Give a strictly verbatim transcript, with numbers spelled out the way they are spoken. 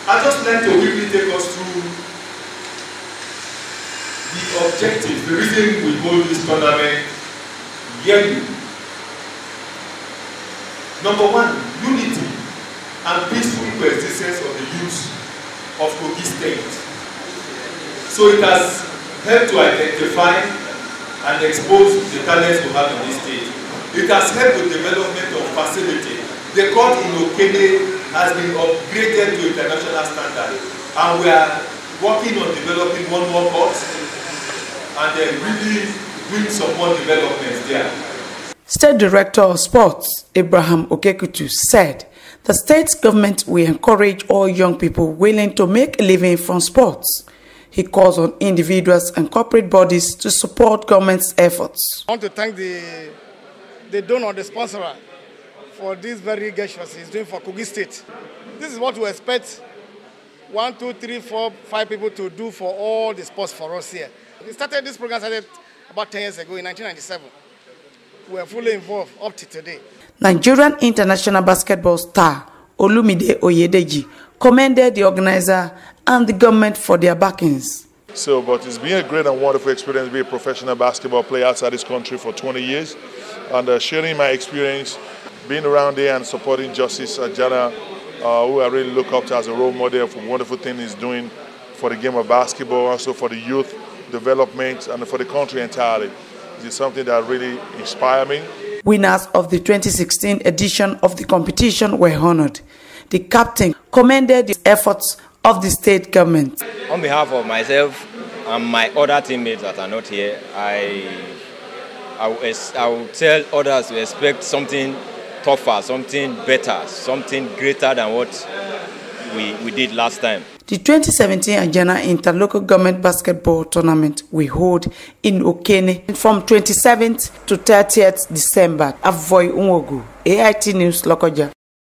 I just like to quickly take us through the objective, the reason we hold this tournament yearly. Number one, unity and peaceful coexistence of the youth of Kogi State. So it has helped to identify and expose the talents we have in this state. It has helped with development of facility. The court in Okene has been upgraded to international standard, and we are working on developing one more court and then really doing some more developments there. State Director of Sports, Abraham Okekutu, said the state government will encourage all young people willing to make a living from sports. He calls on individuals and corporate bodies to support government's efforts. I want to thank the, the donor, the sponsor, for this very gestures he's doing for Kogi State. This is what we expect one, two, three, four, five people to do for all the sports for us here. We started this program started about ten years ago in nineteen ninety-seven. We are fully involved up to today. Nigerian international basketball star Olumide Oyedeji commended the organizer and the government for their backings. So, but it's been a great and wonderful experience to be a professional basketball player outside this country for twenty years, and uh, sharing my experience, being around there and supporting Justice Ajana, uh, who I really look up to as a role model for wonderful things he's doing for the game of basketball, also for the youth development and for the country entirely. It's something that really inspires me. Winners of the twenty sixteen edition of the competition were honored. The captain commended the efforts of the state government. On behalf of myself and my other teammates that are not here, I, I, will, I will tell others to expect something tougher, something better, something greater than what we, we did last time. The twenty seventeen Ajana Interlocal Government Basketball Tournament will hold in Okene from twenty-seventh to thirtieth December. Avoy Unwogu, A I T News, Lokoja.